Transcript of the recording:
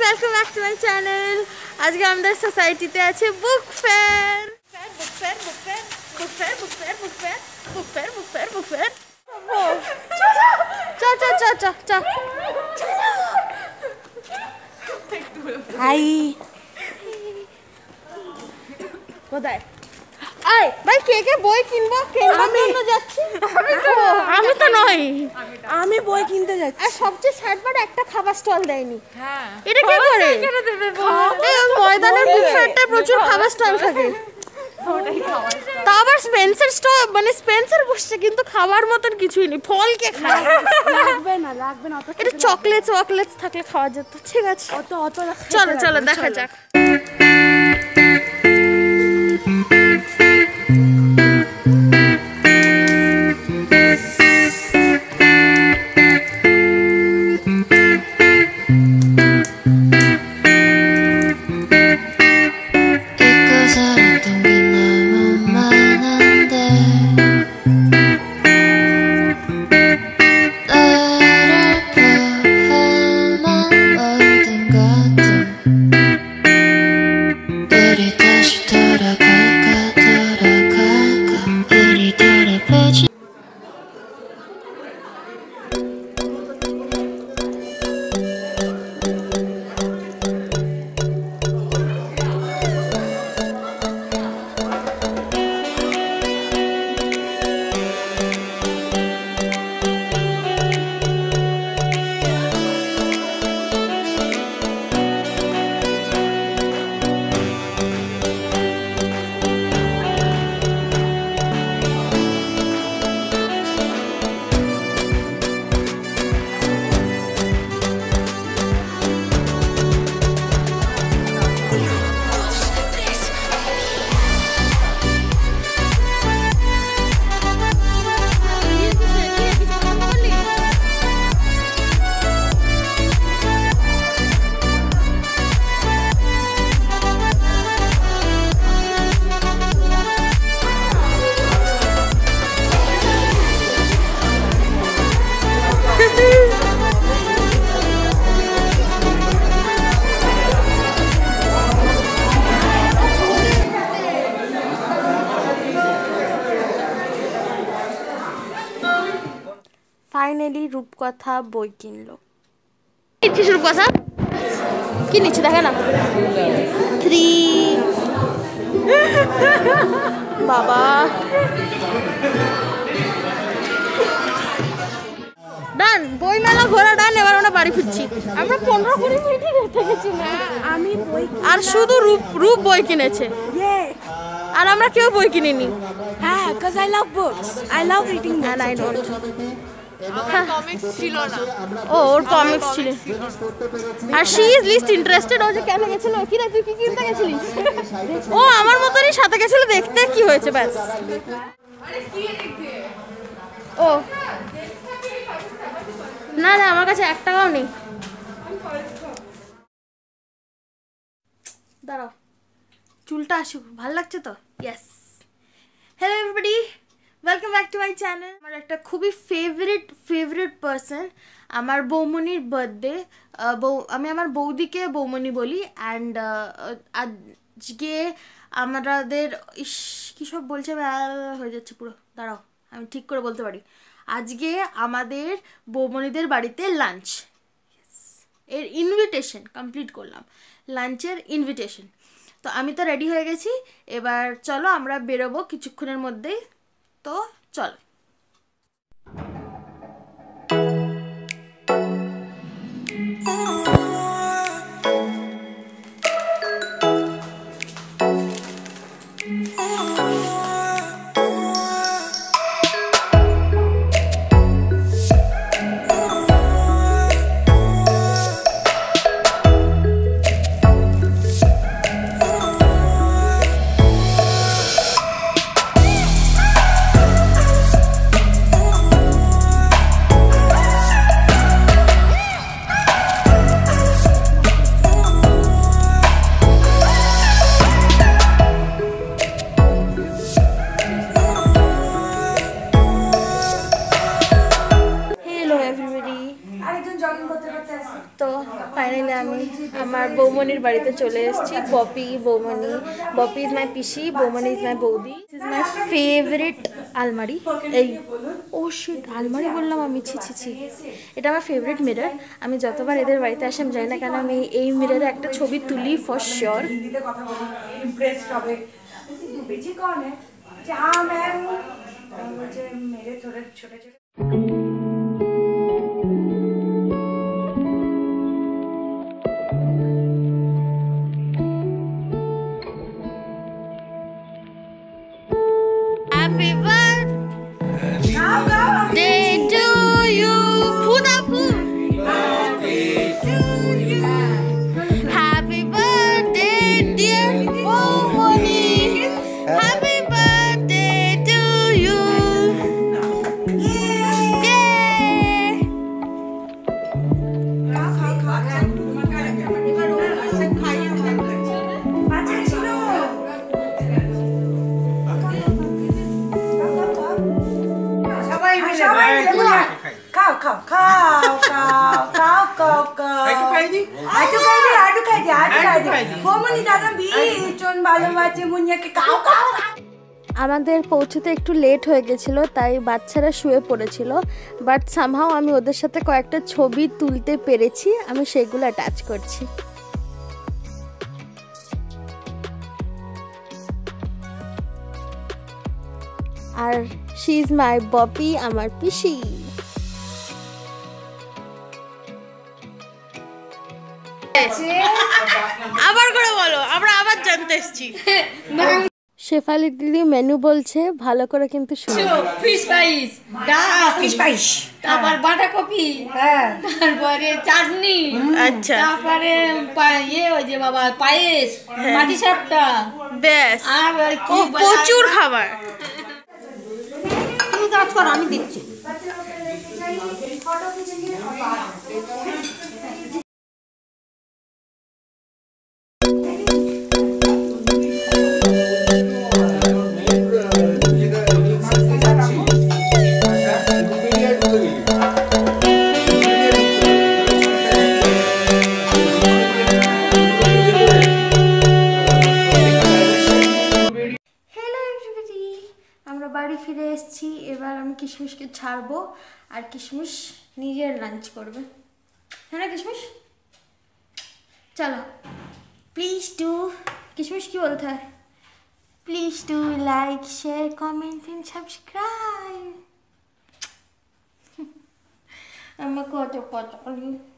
Welcome back to my channel. आज के আমাদের সোসাইটিতে আছে book fair book fair book fair book fair book fair book fair book fair book fair book fair চল চল চল চল চল হাই কোথায় আয় ভাই কে কে বই কিনবো কিনবো যাচ্ছি আমি তো নই আমি বই কিনতে যাচ্ছি আর সবচেয়ে স্যাড পার্ট একটা খাবার স্টল দেয়নি হ্যাঁ এটা কি করে দেবে এই ময়দানের বুফেটে প্রচুর খাবার স্টল থাকে ওটাই খাওয়া তা আবার স্পেন্সার স্টল মানে স্পেন্সার বসছে কিন্তু খাবার মতন কিছুই নেই ফল কে খায় লাগবে না অত এটা চকলেটস থাকলে খাওয়া যেত ঠিক আছে অত চলো চলো দেখা যাক ফাইনালি রূপকথা বই কিনলো কিনছিস রূপকথা কি নিচ্ছে দেখে না 3 বাবা ডান বই মেলা ঘোরা ডান এবার আমরা বাড়ি ফিরছি আমরা 15-20 মিনিটই থেকেছি আমি বই আর শুধু রূপ বই কিনেছে আর আমরা কেউ বই কিনিনি হ্যাঁ cuz I love books I love reading and I don't আমার কমিক্স ছিল না ওর কমিক্স ছিল আর শি ইজ লিস্ট ইন্টারেস্টেড ও যে কেন গেছিল কি রে তুই কি কিনতে গেছিলিস ও আমার মতই সাথে গেছিল দেখতে কি হয়েছে ব্যাস আরে কি দেখবে ও না না আমার কাছে 1 টাকাও নেই দাঁড়াও চুলটা আসুক ভালো লাগছে তো yes hello everybody welcome back to my channel আমার একটা খুবই ফেভারিট পার্সন আমার বৌমনির বার্থডে আমি আমার বৌদিকে বৌমনি বলি অ্যান্ড আজকে আমাদের কী সব বলছে হয়ে যাচ্ছে পুরো দাঁড়াও আমি ঠিক করে বলতে পারি আজকে আমাদের বৌমনিদের বাড়িতে লাঞ্চ এর ইনভিটেশন কমপ্লিট করলাম লাঞ্চের ইনভিটেশন তো আমি তো রেডি হয়ে গেছি এবার চলো আমরা বেরোবো কিছুক্ষণের মধ্যেই তো চলো ফাইনালি আমি আমার বৌমনির বাড়িতে চলে এসেছি। বপি বৌমনি, বপি is my PC, বৌমনি is my বৌদি। দিস ইজ মাই ফেভারিট আলমারি। এই ও শিট, আলমারি বললাম আমি, ছি ছি ছি। এটা আমার ফেভারিট মিরর। আমি যতবার এদের বাড়িতে আসি আমি জানি না কেন আমি এই মিররে একটা ছবি তুলি for sure. Happy birthday to you, Phudapu. Happy birthday, dear Momoni. Happy birthday to you. Yay! আমাদের পৌঁছতে একটু লেট হয়ে গেছিলো, তাই বাচ্চারা শুয়ে পড়েছিল, বাট সামহাও আমি ওদের সাথে কয়েকটা ছবি তুলতে পেরেছি। আমি সেগুলো অ্যাটাচ করছি। আর শি ইজ মাই বপি, আমার পিসি। আবার করে বলো, আমরা আবার জানতে এসেছি। শেফালি দিদি মেনু বলছে, ভালো করে কিন্তু শুনো। ফিশ ফ্রাইস, ফিশ ফ্রাইস, তারপর বাঁধাকপি, তারপরে চাটনি, আচ্ছা, তারপরে ওই যে বাবা পায়েস, মাটি সাপটা, বেশ, আর কি প্রচুর খাবার। তুমি কাজ করো, আমি দিচ্ছি। বাড়ি ফিরে এসেছি। এবার আমি কিশমিশকে ছাড়বো আর কিশমিশ নিজের লাঞ্চ করবে। হ্যাঁ না কিশমিশ, চলো। প্লিজ ডু, কিশমিশ কি বলতে হয়, please do like, share, comment and subscribe. আমার কত কথা